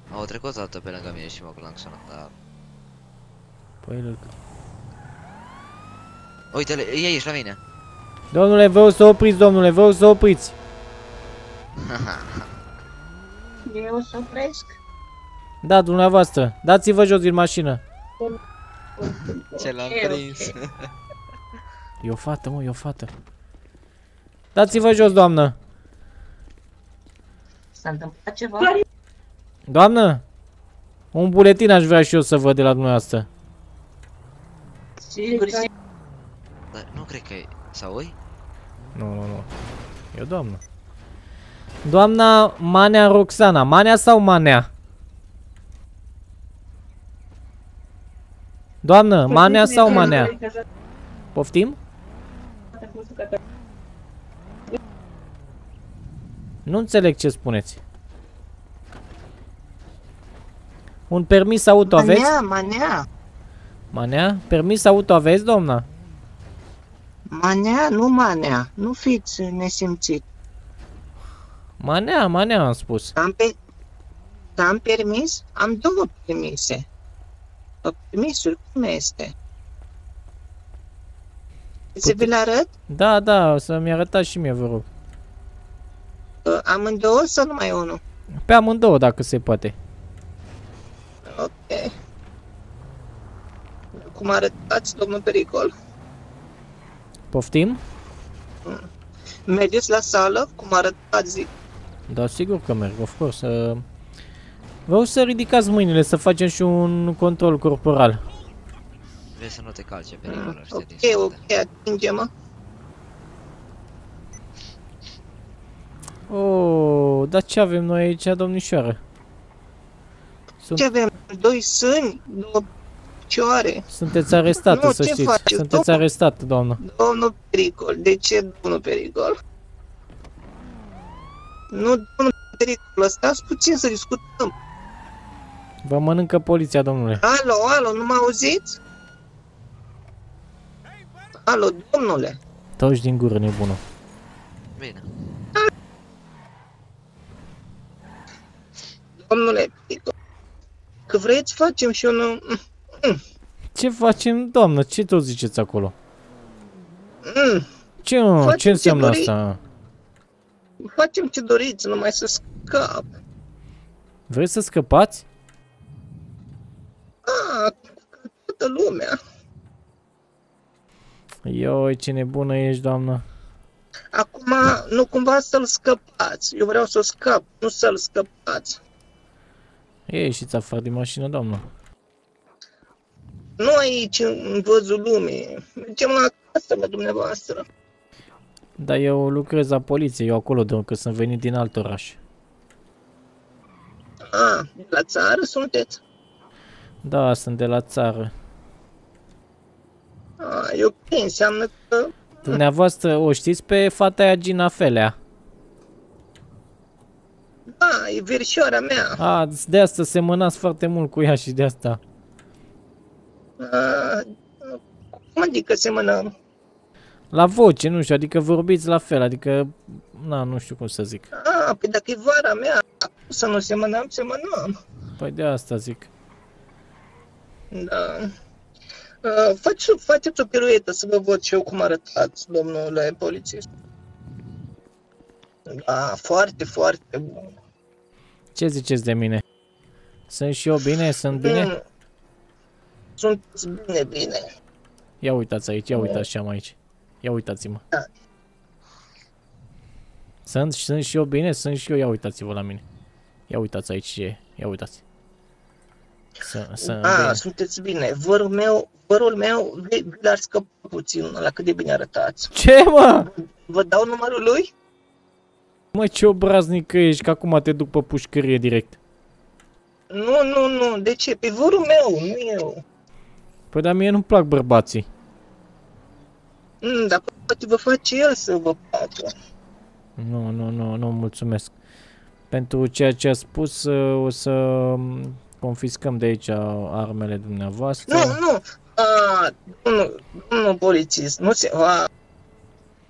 Au trecut o dată pe lângă mine și mă clanxonat, dar... Păi, Uite-le, e aici la mine. domnule, vreau să opriți, domnule, vreau să opriți. Eu să opresc. Da, dumneavoastră, dați-vă jos din mașină. Ce l-am prins. E o fată, mă, e o fată. Dați-vă jos, doamnă. S-a întâmplat ceva? Doamnă, un buletin aș vrea și eu să văd de la dumneavoastră. Sigur, sigur. Dar nu cred că e... Sau ui? Nu, nu, nu. E o doamnă. Doamna Manea Roxana. Manea sau Manea? Doamnă, Manea sau Manea? Poftim? Nu înțeleg ce spuneți. Un permis auto aveți? Manea. Manea? Permis auto aveți, doamna? Manea, nu Manea. Nu fiți nesimțit. Manea, Manea am spus. Am permis? Am două permise. Permisul, cum este? Să vi le arăt? Da, da, să-mi arătați și mie, vă rog. Amândouă sau numai unul? Pe amândouă, dacă se poate. Ok. Cum arătați, domnul Pericol? Poftim? Mergeți la sală? Cum arătați, zic? Da, sigur că merg, of course. Vreau să ridicați mâinile, să facem și un control corporal. Vrei să nu te calce pericolul ăștia din Ok, ok, atinge-mă. Oh, dar ce avem noi aici, domnișoară? Ce avem? Doi sâni? Două picioare? Sunteți arestată, Nu, să ce știți. faceți, Sunteți domnul? arestată, doamnă. Domnul Pericol. De ce, domnul Pericol? Nu, domnul Pericol, stați puțin să discutăm. Vă mănâncă poliția, domnule. Alo, alo, nu mă auziți? Alo, domnule. Taci din gură, nebună. Bine. Domnule Pericol, că vreți facem și unul... Ce facem, doamnă? Ce tot ziceți acolo? Ce Facem înseamnă ce asta? Facem ce doriți, numai să scap. Vreți să scăpați? Toată lumea. Ioi, ce nebună ești, doamnă. Acum, nu cumva să-l scăpați. Eu vreau să scap, nu să-l scăpați. Ieșiți afară din mașină, doamnă. Nu aici, în văzul lumii. Mergem la casă la dumneavoastră. Dar eu lucrez la poliție, eu acolo, că sunt venit din alt oraș. De la țară sunteți? Da, sunt de la țară. E ok, înseamnă că... Dumneavoastră o știți pe fata aia Gina Felea? Da, e verișoara mea. De asta semănați foarte mult cu ea și de asta. Cum adică semănăm? La voce, nu știu, adică vorbiți la fel, adică... Na, nu știu cum să zic. Păi dacă e vara mea, să nu semănăm, semănăm. Păi de asta zic. Da. Faceți o piruetă să vă văd și eu cum arătați, domnule polițist. Da, foarte, foarte bun. Ce ziceți de mine? Sunt și eu bine? Sunt bine? Sunteți bine, bine. Ia uitați aici, ia uitați ce am aici. Ia uitați-mă. Da. Sunt și eu bine? Sunt și eu, ia uitați-vă la mine. Ia uitați aici ce e, ia uitați. Sunteți bine. Vărul meu vi-l-ar scăpa puțin la cât de bine arătați. Ce, mă? Vă dau numărul lui? Mă, ce obraznic ești, că acum te duc pe pușcărie direct. Nu, de ce? Pe vărul meu, nu eu. Păi dar mie nu-mi plac bărbații. Dar poate vă face el să vă placă. Nu, mulțumesc. Pentru ceea ce a spus, o să confiscăm de aici armele dumneavoastră. Nu. Domnul polițist, nu se...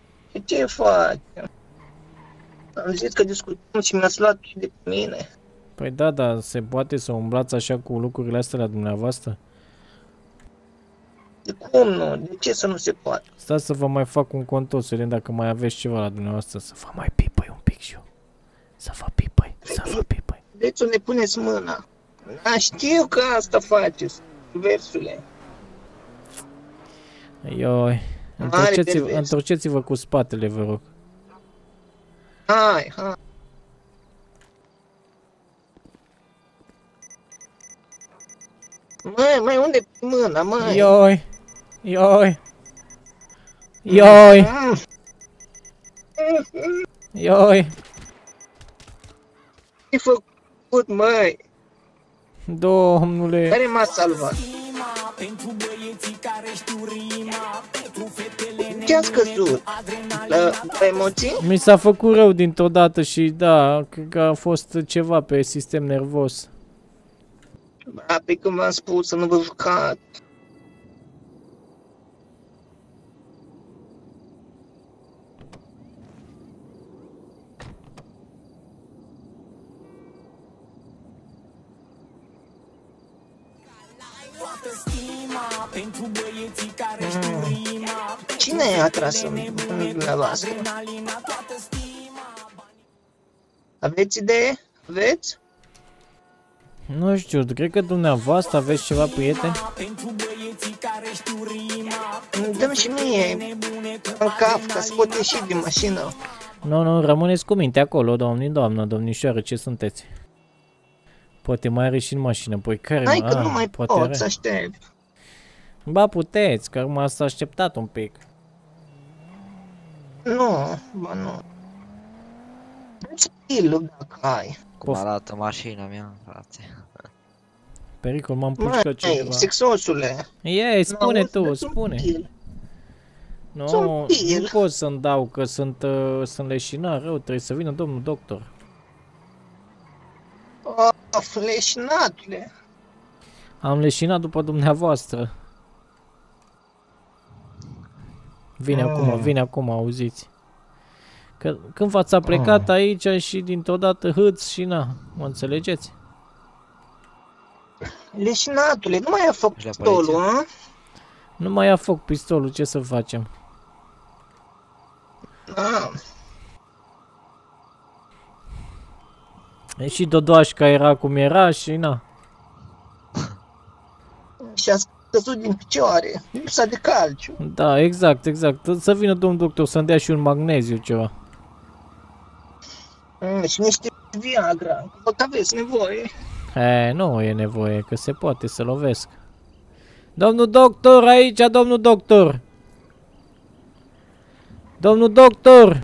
Ce faci? Am zis că discutăm și mi-ați luat de pe mine. Păi da, dar se poate să umblați așa cu lucrurile astea la dumneavoastră? De cum nu? De ce să nu se poate? Stați să vă mai fac un control, să vedem dacă mai aveți ceva la dumneavoastră. Să vă mai pipăi un pic și eu. Să vă pipăi, să vă pipăi. Vreți să ne puneți mâna? Da, știu că asta faceți, versule. Ioi. Întorceți-vă cu spatele, vă rog. Hai. Măi, unde mâna, măi? Ioi. Ce-ai făcut, măi? Domnule. Care m-a salvat? Ce a scăzut? La emoții? Mi s-a făcut rău dintr-o dată și da, cred că a fost ceva pe sistem nervos. Pe când v-am spus să nu vă jucați. Cine a tras în dumneavoastră? Aveți idee? Aveți? Nu știu, cred că dumneavoastră aveți ceva prieteni? Dăm și mie în cap ca să pot ieși din mașină. Nu, rămâneți cu minte acolo, doamnă, domnișoară, ce sunteți? Poate mai are și în mașină, păi care... Hai că nu mai pot să aștept. Ba puteți, că acum s-a așteptat un pic. Nu. Dă-ți pilul dacă ai. Cum arată mașina mea, frate. Pericol, m-am pușcat ceva. Sexosule. Ei, spune tu, spune. Nu pot să-mi dau, că sunt leșinat rău, trebuie să vină domnul doctor. Of, leșinatule. Am leșinat după dumneavoastră. Vine acum, auziți. Că când v-ați plecat aici și dintr-o dată hâț și na, mă înțelegeți? Leșinatule, nu mai ia foc pistolul, a? Nu mai ia foc pistolul, ce să facem? E și Dodoașca era cum era și na. Și a scăzut din picioare, lipsa de calciu. Da, exact. Să vină domnul doctor să-mi dea și un magneziu ceva. Și niște Viagra, că aveți nevoie. Nu e nevoie, că se poate să lovesc. Domnul doctor, aici, domnul doctor! Domnul doctor!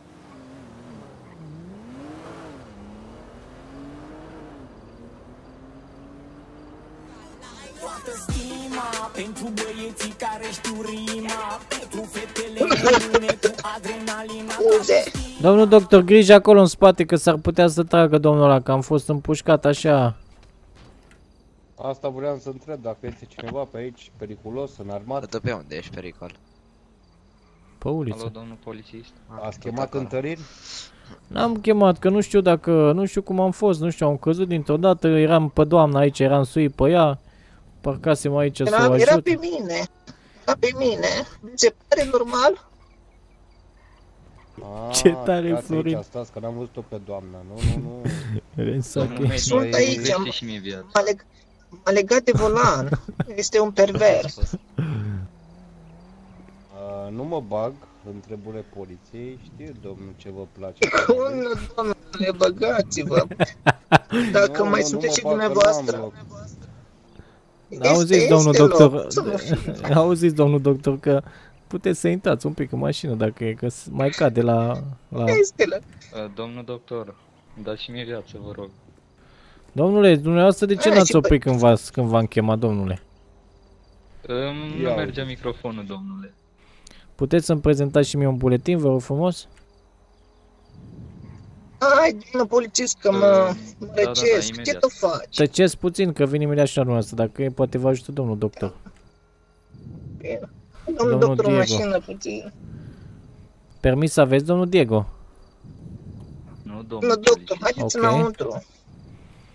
Domnul doctor, grijă acolo în spate că s-ar putea să tragă domnul ăla, că am fost împușcat așa. Asta vreau să întreb, dacă este cineva pe aici periculos, înarmat. Dar pe unde ești, Pericol? Pe uliță. Alo, domnul polițist. Ați chemat întăriri? N-am chemat, că nu știu cum am fost, nu știu, am căzut dintr-o dată, eram pe doamna aici, eram suit pe ea, parcasem aici să o ajut. Era pe mine, se pare normal? Ce tare, Florin. Aici stați, că n-am văzut-o pe doamna, nu. Sunt aici, m-a legat de volan, este un pervers. Nu mă bag în treburile poliției, știu, domnul, ce vă place. Nu, domnule, băgați-vă. Dacă mai sunteți și dumneavoastră. Auziți, domnul doctor, că puteți să intrați un pic în mașină dacă e, că mai cade la... Domnul doctor, dați și mie viață, vă rog. Domnule, dumneavoastră de ce n-ați oprit când v-am chemat, domnule? Nu merge microfonul, domnule. Puteți să-mi prezentați și mie un buletin, vă rog frumos? Hai, domnul polițist, că mă răcesc, ce tu faci? Tăceți puțin, că vin imediat și la dumneavoastră, dacă e, poate vă ajută domnul doctor. Bine. Domnul doctor, o mașină puțin. Permis să aveți, domnul Diego? Nu, domnul doctor, haideți înăuntru.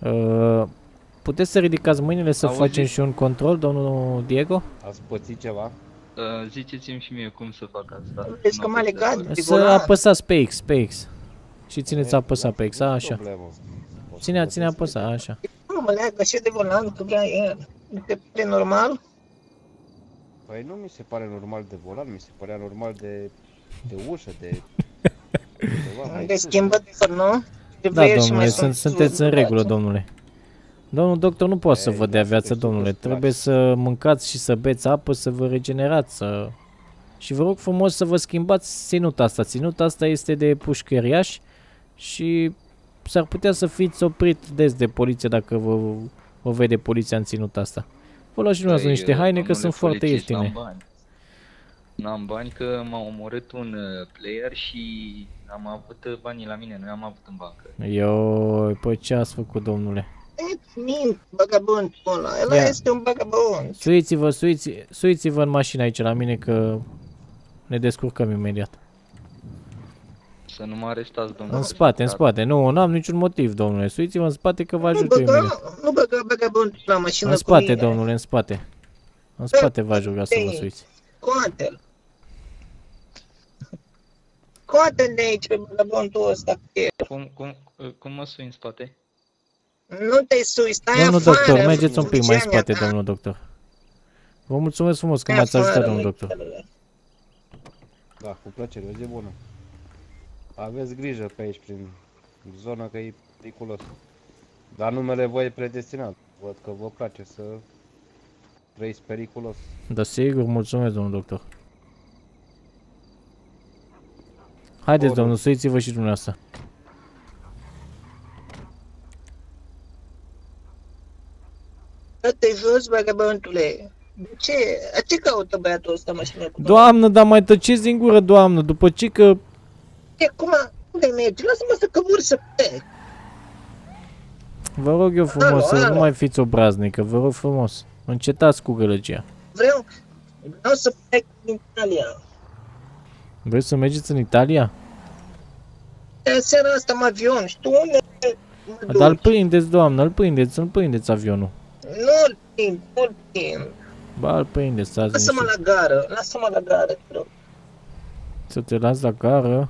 Puteți să ridicați mâinile să Auzi? facem și un control, domnul Diego? Ați pățit ceva? Ziceți-mi și mie cum să fac asta. Vezi că m-a legat de Să volan. apăsați pe X, pe X. Și țineți apăsat pe X, așa. Problemă. Ține apăsat, așa. Nu mă leagă și de volan, că vrea el. Nu te pare normal? Păi nu mi se pare normal de volan, mi se părea normal de ușă, de... ceva mai De sus. schimbător, nu? De Da, vrei și domnule, mai sunteți în regulă, domnule. Domnul doctor nu poate să vă dea viață, domnule. Trebuie să mâncați și să beți apă, să vă regenerați. Și vă rog frumos să vă schimbați ținuta asta. Ținuta asta este de pușcăriaș și s-ar putea să fiți oprit des de poliție dacă vă vede poliția în ținuta asta. Vă luați și dumneavoastră niște haine că sunt foarte ieftine. N-am bani că m-a omorât un player și am avut banii la mine, nu i-am avut în bancă. Ioi, păi ce ați făcut, domnule? Mint, vagabondul ăla. Ăla Ia. este un vagabond. Suiți-vă în mașină aici la mine că ne descurcăm imediat. Să nu mă arestați, domnule. În spate. Nu am niciun motiv, domnule. Suiți-vă în spate că vă ajut eu imediat. Nu băga vagabondul la mașină În cu spate, mine. domnule, în spate. În spate v-aș ruga să vă suiți. Scoate-l. Scoate-l de aici pe vagabondul ăsta. Cum mă sui în spate? Nu te sui, stai Domnul afară. doctor, mergeți un pic mai în Geamea spate, ta. domnul doctor. Vă mulțumesc frumos că Stai m-ați ajutat, afară, domnul doctor. măi. Da, cu plăcere, o zi bună. Aveți grijă pe aici, prin zona, că e periculos. Dar numele voi e predestinat. Văd că vă place să trăiți periculos. Da, sigur, mulțumesc, domnul doctor. Haideți, Bun. domnul, suiți-vă și dumneavoastră. Dă-te jos, vagabondule. De ce? Ce caută băiatul ăsta mașină cu mine? Doamnă, dar mai tăceți din gură, doamnă, după ce că... E, cum unde mergi? Lasă-mă să căbur să plec. Vă rog eu frumos Alo, să alo. nu mai fiți obraznică, vă rog frumos. Încetați cu gălăgia. Vreau să plec din Italia. Vreți să mergeți în Italia? De seara asta am avion și tu unde mă duci? Dar îl prindeți, doamnă, îl prindeți avionul. Nu-l prind, nu-l prind. Ba, îl prindeți, stați Lasă-mă liniștit. la gară, lasă-mă la gară, te rog. Să te las la gară.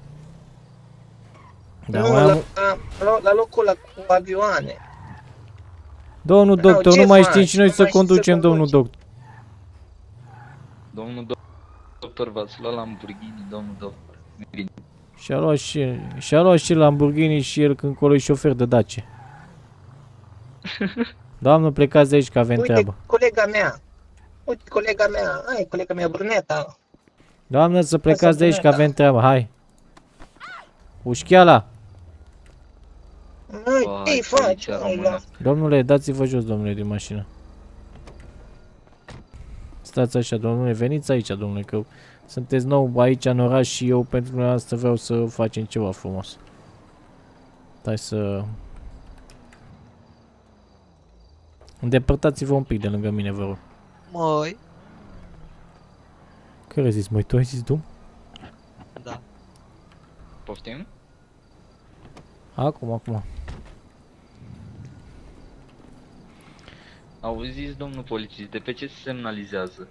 Da, Nu, mai am... la locul ăla cu avioane. Domnul Au, doctor, ce nu mai faci? știm și noi Nu să mai știi să conducem, domnul conduci. doctor. Domnul doctor, v-ați luat Lamborghini, domnul doctor. Și-a luat și Lamborghini și el când colo e șofer de Dacia. Doamnă, plecați de aici că avem Uite, treabă. colega mea. Uite, colega mea. Ai, colega mea, bruneta. Doamnă, să plecați de aici că bruneta. avem treabă, hai. Ușcheala! Măi, Vai, ce-i faci? poliția măi, română. la- Domnule, dați-vă jos, domnule, din mașină. Stați așa, domnule, veniți aici, domnule, că sunteți nou aici în oraș și eu pentru dumneavoastră vreau să facem ceva frumos. Hai să... Îndepărtați-vă un pic de lângă mine, vă rog. Măi. Care zis, măi, tu ai zis, tu? Da. Poftim? Acum. Auziți, domnul polițist, de pe ce se semnalizează?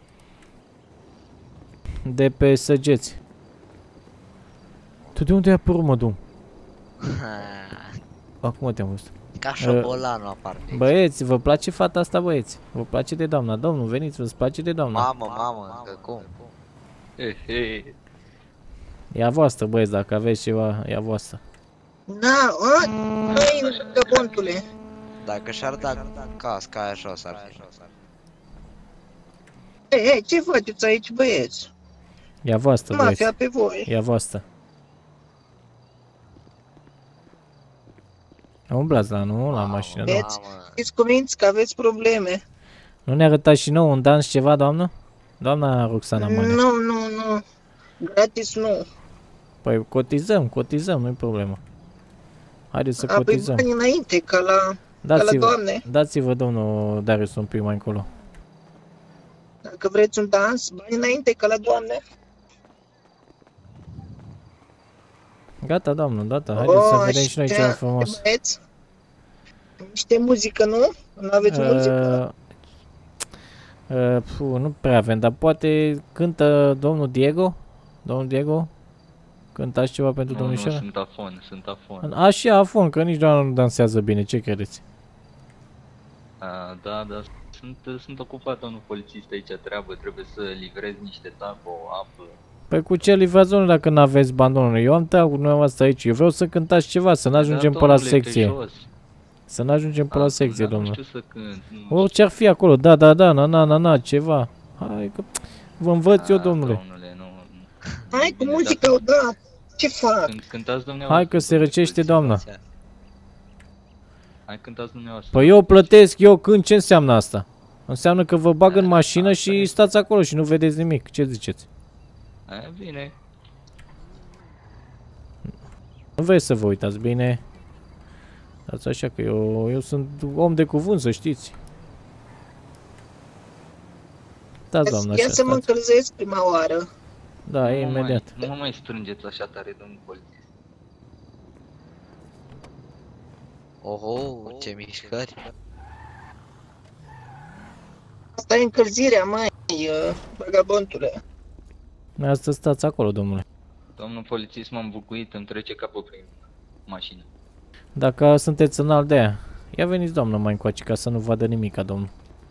De pe săgeți. Tu de unde ai apărut, mă, dum? Acum te-am văzut. Ca șobolanul apar de aici. Băieți, vă place fata asta, băieți? Vă place de doamna? Domnul, veniți, vă place de doamna? Mamă, că cum? E a voastră, băieți, dacă aveți ceva, e a voastră. Da, măi, vagabondule. Dacă și-ar da casca aia jos ar fi. Ei, ce faceți aici, băieți? E a voastră, băieți. Mafia pe voi. E a voastră. Umblați la, nu? La mașină, da. Vedeți? Fiți cuminți că aveți probleme. Nu ne arătați și nouă un dans ceva, doamnă? Doamna Roxana Manea. Nu. Gratis nu. Păi cotizăm, nu-i problemă. Haideți să Apoi cotizăm. bani înainte, ca la doamne. Dați-vă, domnul Darius, un pic mai încolo. Dacă vreți un dans, bani înainte, ca la doamne. Gata, doamnă, gata. Haideți să vedem și noi ceva așa, frumos. băieți. Niște muzică, nu? Nu aveți muzică? Nu prea avem, dar poate cântă domnul Diego? Domnul Diego? Cântați ceva pentru Nu, domnișoara? sunt afon. A, și afon, că nici doamna nu dansează bine, ce credeți? Da, sunt ocupat, domnul polițist, aici treabă, trebuie să livrez niște taco, apă. Păi cu ce livrați, domnule, dacă n-aveți bani, domnule? Eu am tăiat cu dumneavoastră aici, eu vreau să cântați ceva, să n-ajungem pe la secție. Să n-ajungem pe la secție, domnule. Nu știu să cânt. Orice ar fi acolo, da, ceva. Hai că vă învăț eu, domnule. Domnule, nu. Hai cu muzică, da. Ce fac? Cântați dumneavoastră. Hai că se răcește doamna. Hai cântați dumneavoastră. Păi eu plătesc, eu cânt, ce înseamnă asta? Înseamnă că vă bag în mașină și stați acolo și nu vedeți nimic. Ce ziceți? Aia bine. Nu vreți să vă uitați bine? Dați așa că eu sunt om de cuvânt, să știți. Stați, doamna, așa, Ia să mă stați. încălzesc prima oară. Da, imediat. Nu mă mai strângeți așa tare, domnul polițist. Oho, ce mișcări. Asta e încălzirea, măi, vagabondule. Asta stați acolo, domnule. Domnul polițist, m-am bucuit, îmi trece capul prin mașină. Dacă sunteți înalt de aia, ia veniți, doamnă, mai încoace, ca să nu vadă nimica, domnul.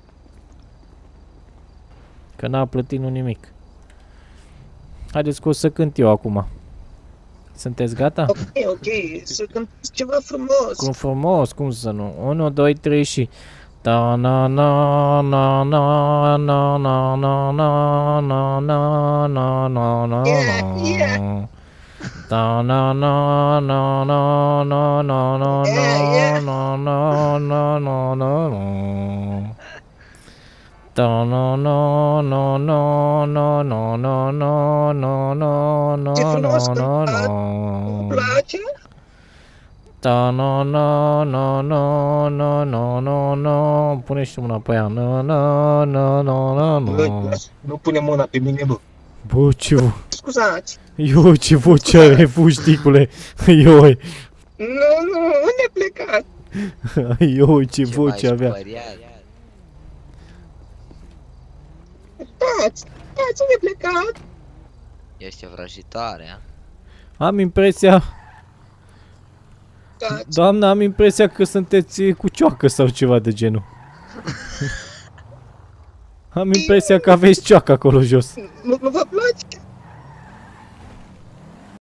Că n-a plătit nu nimic. Haideți că o să cânt eu acum. Sunteți gata? Ok, să cântați ceva frumos. Cum frumos, cum să nu? 1, 2, 3 și... Da na na na na na na na na na na na na na. Da na na na na na na na na na na na na. Da na na na na na na na na na na na Ce frumos na cântați. na. Îmi place? Da na na na na na na na na. Pune și mâna pe ea. Na na na na na na. Nu pune mâna pe mine, bă. Bă, ce Scuzați. eu ce voce are, fușticule. Eu, Nu, unde plecați? eu ce voce avea. Stați, unde plecați? Ești vrăjitoare, a? Am impresia, Stați. doamna, am impresia că sunteți cu cioacă sau ceva de genul. Am impresia că aveți cioacă acolo jos. Nu vă place?